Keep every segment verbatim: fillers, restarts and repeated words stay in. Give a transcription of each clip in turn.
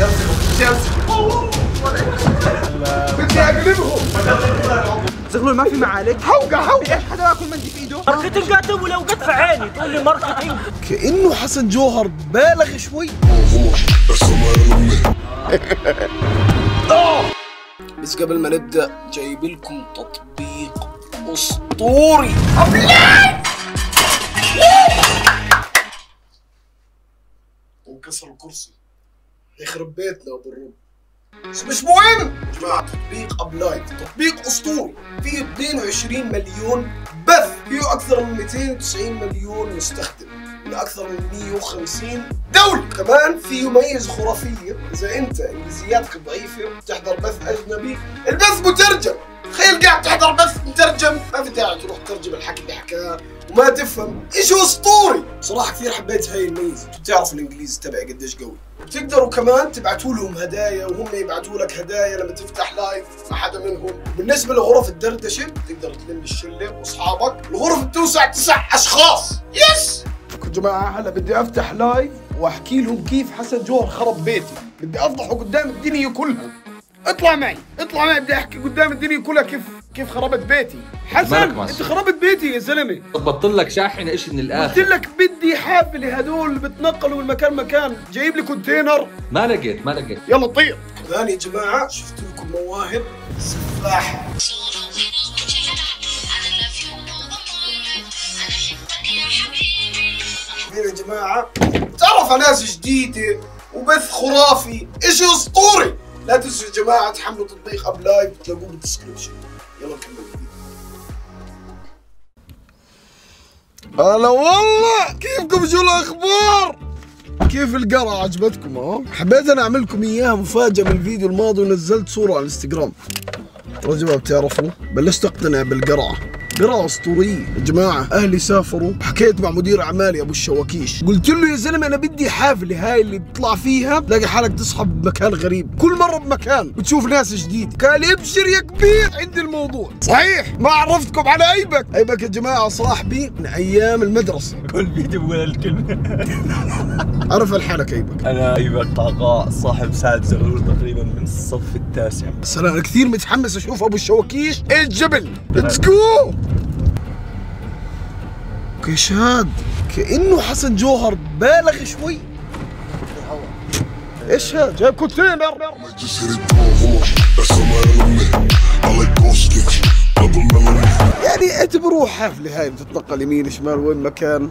بدي امسكه بدي اقلبهم. زغلول ما في معالق. حوقه حوقه. ايش حدا ياكل مندي في ايده؟ ماركتينج قاتل ولو قد في عيني تقول لي ماركتينج. كأنه حسن جوهر بالغ شوي. بس قبل ما نبدأ جايب لكم تطبيق أسطوري. انكسر الكرسي يخرب بيتنا ابو الرب. بس مش مهم يا جماعه، تطبيق ابلايت تطبيق اسطوري فيه اثنين وعشرين مليون بث، فيه اكثر من مئتين وتسعين مليون مستخدم من اكثر من مئة وخمسين دوله. كمان فيه ميزه خرافيه، اذا انت انجليزياتك ضعيفه بتحضر بث اجنبي البث مترجم. تخيل قاعد تحضر بث مترجم، ما في داعي تروح تترجم الحكي اللي حكاه وما تفهم. اشي اسطوري صراحه، كثير حبيت هاي الميزه. بتعرف الانجليزي تبعي قديش قوي. بتقدروا كمان تبعتوا لهم هدايا وهم يبعتوا لك هدايا لما تفتح لايف مع حدا منهم. بالنسبه لغرف الدردشه بتقدر تلم الشله واصحابك، الغرف بتوسع تسع اشخاص. يس يا جماعه، هلا بدي افتح لايف واحكي لهم كيف حسن جوهر خرب بيتي. بدي افضحه قدام الدنيا كلها. اطلع معي اطلع معي، بدي احكي قدام الدنيا كلها كيف كيف خربت بيتي. حسن انت خربت بيتي يا زلمه. ضبطت لك شاحن اشي من الاخر. قلت لك بدي حافله هدول بتنقلوا من مكان مكان، جايب لي كونتينر. ما لقيت ما لقيت. يلا طير. ثاني يا جماعه شفت لكم مواهب سفاح. هنا يا جماعه تعرف على ناس جديده وبث خرافي، اشي اسطوري. لا تنسوا يا جماعه تحملوا تطبيق اب لايف تلاقوه بالدسكربشن. يلا نكمل الفيديو. هلا والله، كيفكم؟ شو الاخبار؟ كيف القرعه؟ عجبتكم؟ ها حبيت انا اعمل لكم اياها مفاجاه من الفيديو الماضي، ونزلت صوره على الانستغرام. يا جماعه بتعرفوا بلشت اقتنع بالقرعه. قراءة اسطورية يا جماعة. اهلي سافروا، حكيت مع مدير اعمالي ابو الشواكيش، قلت له يا زلمة انا بدي حافلة هاي اللي بتطلع فيها تلاقي حالك تصحى بمكان غريب، كل مرة بمكان بتشوف ناس جديد. قال لي ابشر يا كبير عندي الموضوع. صحيح ما عرفتكم على ايبك. ايبك يا جماعة صاحبي من ايام المدرسة. كل فيديو بقول الكلمة. عرف الحالك ايبك. انا ايبك قعقاع صاحب سعد زغلول تقريبا من الصف التاسع. بس انا كثير متحمس اشوف ابو الشواكيش الجبل. ليتس جو. كشاد كأنه حسن جوهر بالغ شوي. ايش هذا؟ جايب كونتينر. يعني اعتبروه حفلة هاي بتتنقل يمين شمال وين مكان.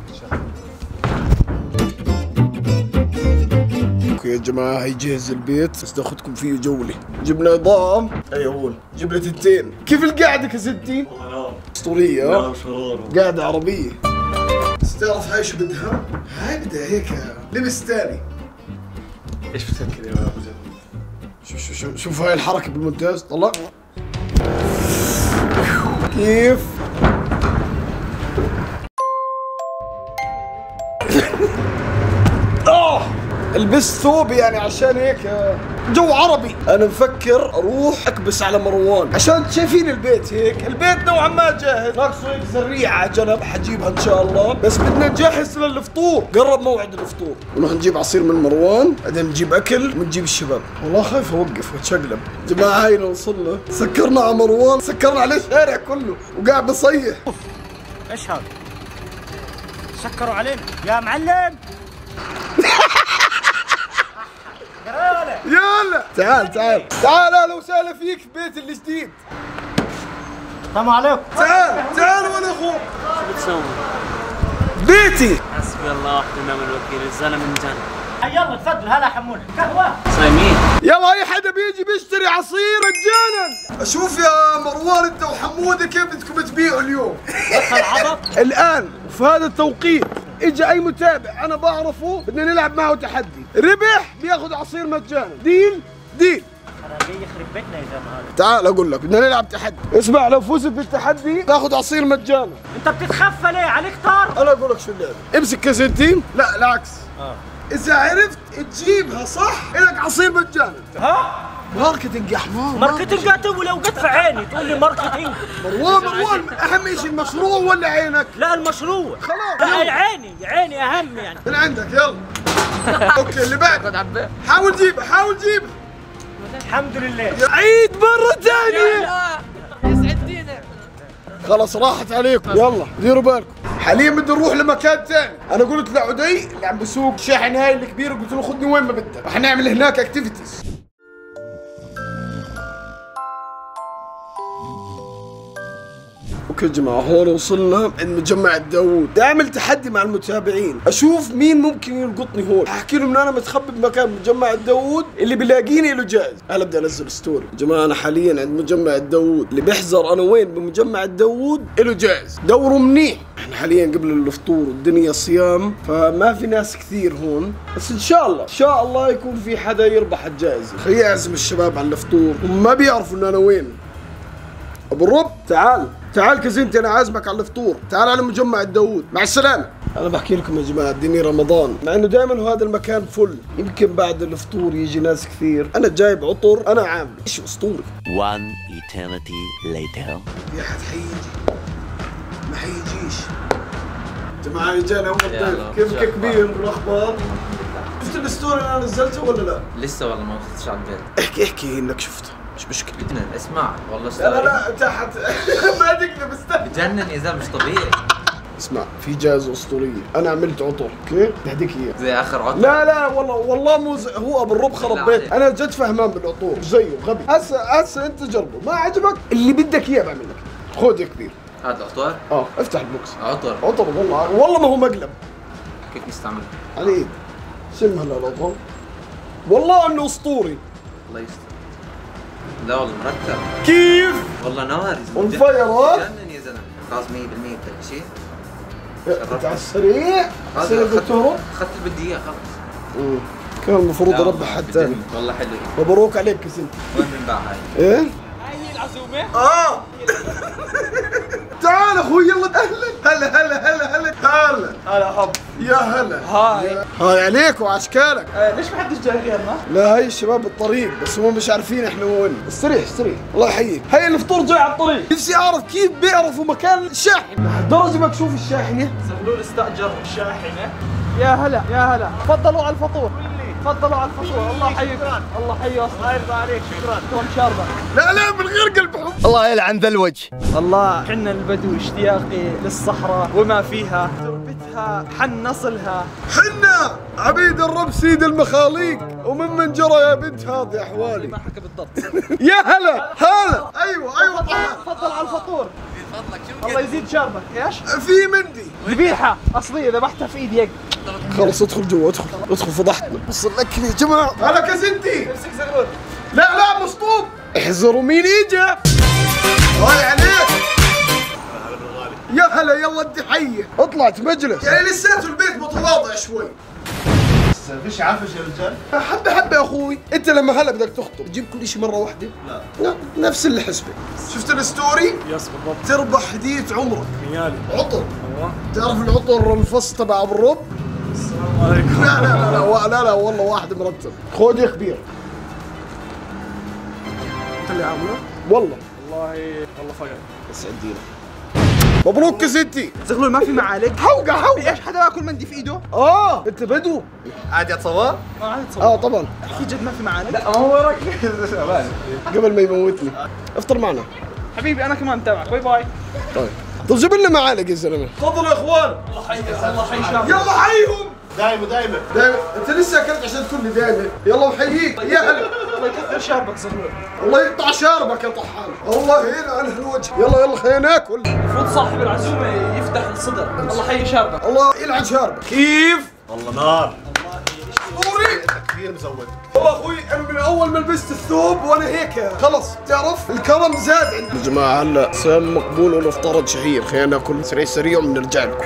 اوكي يا جماعة، هي جهز البيت بس ناخذكم فيه جولة. جبنا نظام. اي هون جبنا تنتين. كيف القعدة كستي؟ اسطورية. لا شرور. قاعدة عربية. بس تعرف هاي شو بدها؟ هاي بدها هيك لبس ثاني. ايش بتفكر يا ابو زغلول؟ شوف شوف شوف شوف هاي الحركة بالمونتاج. طلع كيف؟ اه البس ثوب يعني عشان هيك جو عربي. انا مفكر اروح اكبس على مروان عشان شايفين البيت هيك، البيت نوعا ما جاهز، ناقصه هيك زريعه على جنب حجيبها ان شاء الله، بس بدنا نجهز للفطور. قرب موعد الفطور، ونروح نجيب عصير من مروان، بعدين نجيب اكل ونجيب الشباب. والله خايف اوقف واتشقلب. جماعه هاي وصلنا، سكرنا على مروان، سكرنا عليه الشارع كله وقاعد بصيح. ايش هذا؟ سكروا علينا يا معلم. يلا تعال تعال تعال، اهلا وسهلا فيك في بيت الجديد. السلام عليكم. تعال تعال وانا اخوك. شو بتسوي؟ بيتي. حسبي الله ونعم الوكيل، الزلمه من جنة. يلا تفضل، هلا حمونا قهوه. صايمين. يلا اي حدا بيجي بيشتري عصير مجانا. اشوف يا مروان انت وحموده كيف بدكم تبيعوا اليوم. دخل عبط. الان وفي هذا التوقيت اجى اي متابع انا بعرفه بدنا نلعب معه تحدي، ربح بياخذ عصير مجانا. ديل ديل. انا جاي يخرب بيتنا يا زلمه هذا. تعال اقول لك بدنا نلعب تحدي. اسمع، لو فزت بالتحدي تاخذ عصير مجانا. انت بتتخفى ليه؟ عليك طار. انا اقول لك شو اللعبه، امسك كاسيتين. لا العكس. اه اذا عرفت تجيبها صح لك عصير مجانا. ها؟ ماركتينج يا حمار. ماركتينج قاتل ولو قد في عيني تقول لي ماركتينج. مروان مروان، اهم شيء المشروع ولا عينك؟ لا المشروع. خلاص لا عيني عيني اهم يعني. من عندك يلا. اوكي اللي بعد حاول جيبه حاول جيبه. الحمد لله. عيد مرة ثانية. يسعد دينا. خلاص راحت عليكم، يلا ديروا بالكم. حاليا بدي نروح لمكان ثاني. انا قلت لعدي اللي عم بسوق شاحن هاي الكبير، قلت له خذني وين ما بدك، رح نعمل هناك اكتيفيتيز. اوكي يا جماعة، هون وصلنا عند مجمع الداوود. بدي اعمل تحدي مع المتابعين، اشوف مين ممكن يلقطني هون. احكي لهم ان انا متخبي بمكان مجمع الداوود، اللي بيلاقيني له جائز. هلا بدي انزل ستوري. يا جماعة انا حاليا عند مجمع الداوود، اللي بيحذر انا وين بمجمع الداوود له جائز. دوروا منيح. احنا حاليا قبل الفطور والدنيا صيام، فما في ناس كثير هون، بس ان شاء الله ان شاء الله يكون في حدا يربح الجائزة. خليني اعزم الشباب على الفطور، هم ما بيعرفوا ان انا وين. ابو الرب تعال تعال كزنتي، انا عازمك على الفطور، تعال على مجمع الداوود. مع السلامة. انا بحكي لكم يا جماعة الدنيا رمضان، مع انه دائما هذا المكان فل، يمكن بعد الفطور يجي ناس كثير. انا جايب عطر انا عامله ايش اسطوري. One eternity later. في احد حيجي؟ ما حيجيش. جماعة جانا اول ضيف، كيفك كبير والاخبار؟ شفت الستوري اللي انا نزلته ولا لا؟ لسه والله ما وصلتش على البيت. احكي احكي انك شفته، مش مشكلة. بجنن اسمع والله لا لا لا تحت ما تكذب استنى. بجنن يا زلمه مش طبيعي. اسمع في جائزة اسطورية، انا عملت عطر، اوكي؟ بدي اهديك اياه. زي اخر عطر. لا لا والله والله مو زي هو ابو الرب خرب بيت، انا جد فهمان بالعطور مش زيه غبي. هسه هسه انت جربه، ما عجبك اللي بدك اياه بعمل لك. خذ يا كبير. هذا العطر؟ اه افتح البوكس. عطر عطر والله والله ما هو مقلب. كيف نستعمله؟ على ايد. شم هلا العطر. والله انه اسطوري. الله يستر. لا والله مرتب. كيف؟ والله نار. والفيرات؟ بجنن يا زلمه. خلاص مية بالمية كل شيء. انت على السريع؟ سريع دكتور؟ اخذت اللي بدي اياه خلص. امم كان المفروض اربح حد ثاني. والله حلو. مبروك عليك يا سيدي. وين بنباع هاي؟ ايه؟ هاي هي العزومة؟ اه تعال اخوي يلا اهلا هلا هلا هلا هلا هلا هلا حب. يا هلا. هاي هاي عليك وعشكالك. آه ليش ما حدش جاي غيرنا؟ لا هاي الشباب بالطريق، بس هم مش عارفين احنا وين. استريح استريح الله يحييك. هاي الفطور جاي على الطريق. نفسي اعرف كيف بيعرفوا مكان الشاحن لهالدرجه ما تشوف الشاحنه. زغلول استاجر الشاحنه. يا هلا يا هلا، تفضلوا على الفطور. تفضلوا على الفطور. الله يحييك. الله يحييك. الله يرضى عليك. شكرا. كم شاربه. لا لا من غير قلب حب. الله يلعن ذا الوجه. والله حنا البدو اشتياقي للصحراء وما فيها، تربتها حن نصلها. حنا عبيد الرب سيد المخاليق، وممن جرى يا بنت هذه احوالي. ما حكى بالضبط. يا هلا هلا. ايوه ايوه طبعا. تفضل على الفطور. الله يزيد شربك. ايش؟ في مندي ذبيحه اصليه ذبحتها في ايدي. خلص ادخل جوا ادخل ادخل فضحتنا. بص الاكل يا جماعه. هلا كزنتي. امسك زغلول. لا لا مسطوب. احذروا مين اجا. هاي عليك. يا هلا يلا ادي حيه. اطلعت مجلس يعني لساته البيت متواضع شوي. فيش عفش يا رجال؟ حبه حبه يا اخوي. انت لما هلا بدك تخطب تجيب كل شيء مره واحده؟ لا نفس اللي حسبه. شفت الستوري؟ يس بالضبط. تربح هديه عمرك. خيالي. عطر. تعرف العطر الفص تبع ابو الرب؟ السلام عليكم. لا لا لا لا لا, لا والله واحد مرتب. خذ يا كبير. انت اللي عامله؟ والله والله والله فقر. بس عدينا. مبروك يا ستي. زغلول ما في معالق. حوقه حوقه. ايش حدا ياكل مندي في ايده؟ اه انت بدو. عادي اتصور؟ ما عاد تصور. اه طبعا. في جد ما في معالق؟ لا ما هو ركز. قبل ما يموتني افطر معنا. حبيبي انا كمان متابعك. باي باي. طيب طب جيب لنا معالق يا زلمه. تفضلوا يا اخوان. الله حي الله حي شاب. يلا حيهم. دايما دايما دايما انت لسه اكلت عشان تقول لي دايما. يلا وحييك يا هلا. الله يكثر شاربك زغلول. الله يقطع شاربك يا طحان. الله يلعن هالوجه. يلا يلا خلينا ناكل. المفروض صاحب العزومه يفتح الصدر. الله حي شاربك. الله يلعن شاربك. كيف؟ والله نار. اسطوري. كثير مزود. والله اخوي انا من اول ما لبست الثوب وانا هيك خلص تعرف الكرم زاد عندي. يا جماعه هلا صيام مقبول ونفطر شهير، خلينا ناكل سريع سريع وبنرجع لكم.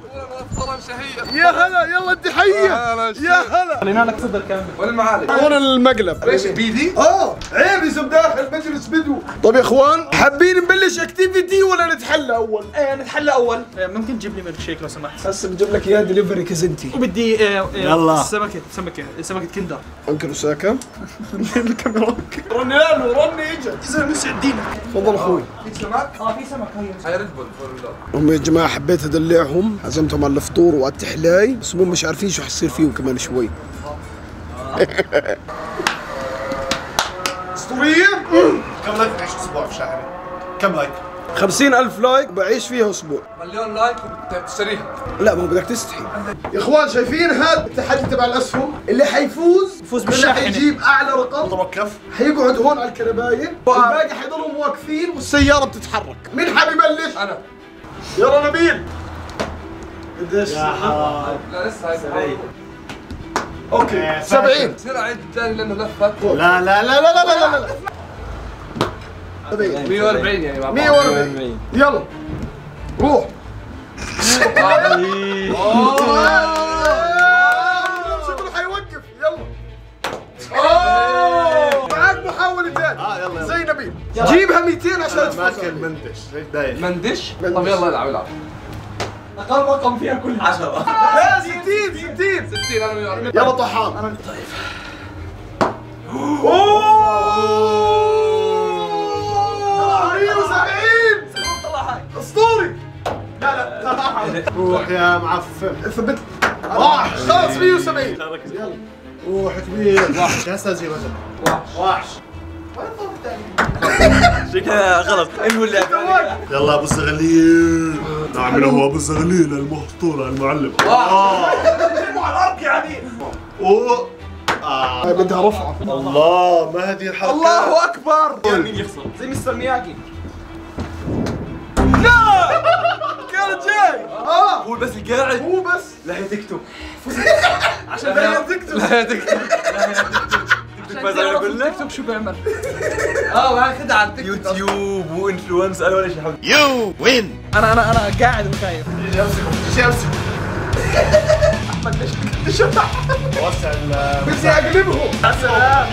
يا هلا يلا ادي حيه. يا هلا. خلينا لك صدر كامل. وين المعالق؟ هون المقلب. ليش بيدي؟ اه عيب يسب داخل مجلس بدو. طيب يا اخوان حابين نبلش اكتيفيتي ولا نتحلى اول؟ ايه نتحلى اول. ممكن تجيب لي ميلك شيك لو سمحت. هسه بجيب لك اياه دليفري كزنتي. وبدي إيه إيه يلا. سمكه سمكه سمكه كندر. انكل وساكا. الكاميرا. رني له رني اجا. يا زلمه مسعد دينك. تفضل اخوي. في سمك؟ اه في سمك هي. هاي ريد بول. هم يا جماعه حبيت ادلعهم، عزمتهم على الفطور وعلى التحلاي، بس هم مش عارفين شو حيصير فيهم كمان شوي. اسطورية؟ كم لايك تعيش اسبوع في شاحنة؟ كم لايك؟ خمسين ألف لايك بعيش فيها اسبوع. مليون لايك وبتشتريها. لا ما بدك تستحي. يا اخوان شايفين هذا التحدي تبع الاسهم؟ اللي حيفوز يفوز اللي بالشاحنة. حيجيب اعلى رقم توقف. حيقعد هون على الكنبايه، والباقي حيضلوا واقفين والسياره بتتحرك. مين حابب يبلش؟ انا. يلا نبيل. قديش؟ لا لسه هاي سبعين. اوكي سبعين. بصير اعيد الثاني لانه لفت. لا لا لا لا لا لا لا لا. سبعين. مية وأربعين يعني مع بعض. مية وأربعين. يلا روح. شكله حيوقف. يلا. معك محاولة ثانية. اه يلا يلا. زي نبيل. جيبها مئتين عشان انا تفوز. ماكل منتش هيك دايخ. مندش؟ طب يلا العب العب. اقل رقم فيها كل عشرة. لا ستين ستين. ستين انا مية وأربعين. يلا طحان. انا طيب. مية وسبعين. اسطوري. لا لا روح يا معفن. ثبت. راح خلاص مية وسبعين. يلا روح كبير. وحش يا استاذ جيب مثلا. وحش. شكلها غلط. انه اللي يلا ابو الزغليل. نعم هو ابو الزغليل المسطورة المعلم. اه على الارض يعني. اوه آه. بدها رفعة. الله ما هذه الحركات. الله اكبر. مين يخسر؟ زي مستر مياكي. كانت جاي. اه هو بس قاعد. هو بس. لا هي تكتب. عشان لا تكتب. لا هي تكتب. ماذا يقول لك؟ تكتب شو بيعمل؟ اه ما خدها على التيك توك. يوتيوب وانفلونس انا ولا شيء حبيبي. يو وين. انا انا انا قاعد وخايف. ايش امسكه ايش امسكه. احمد ليش ليش وسع ال. بدي اقلبه. يا سلام.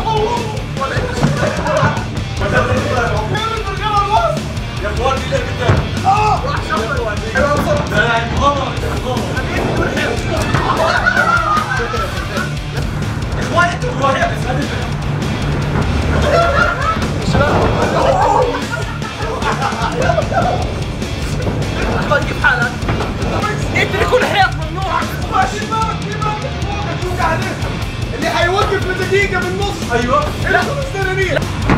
يا اخوان دي اللي قدام. احمد كيف حالك؟ انت اللي كل حياة ممنوع. اللي حيوقف لدقيقة بالنص. ايوه. لا مستنيين.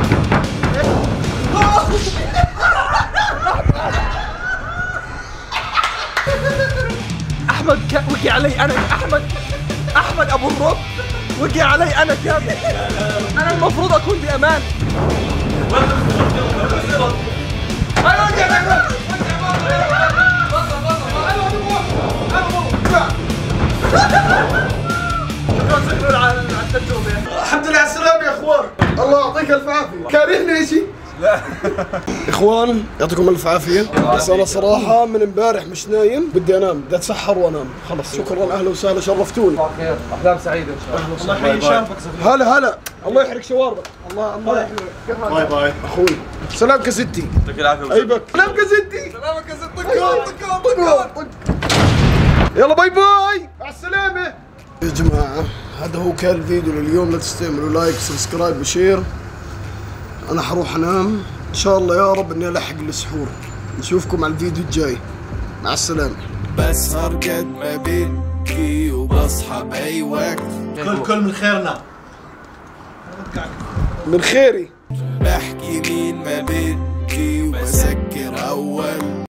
احمد ك... وقع علي انا احمد احمد ابو الرب وقع علي انا كامل. انا المفروض اكون بامان. الحمد لله على السلامة يا اخوان. الله يعطيك الف عافية. كارهني اشي؟ لا. اخوان يعطيكم الف عافية. بس انا صراحة من امبارح مش نايم، بدي انام، بدي اتسحر وانام. خلص شكرا اهلا وسهلا شرفتوني. خير احلام سعيده ان شاء الله. الله يحيي شرفك. هلا هلا الله يحرق شواربك. الله الله يحرقك. باي باي اخوي سلامك يا ستي. يعطيك العافيه. عيبك. سلامك يا ستي. سلامك يا ست. طق طق طق. يلا باي باي مع السلامة يا جماعة. هذا هو كان الفيديو لليوم. لا تستعملوا لايك سبسكرايب وشير. انا حروح انام ان شاء الله يا رب اني الحق السحور. نشوفكم على الفيديو الجاي. مع السلامة. بسهر قد ما بدي وبصحى باي وقت. كل كل من خيرنا. من خيري. بحكي مين ما بدي وبسكر اول.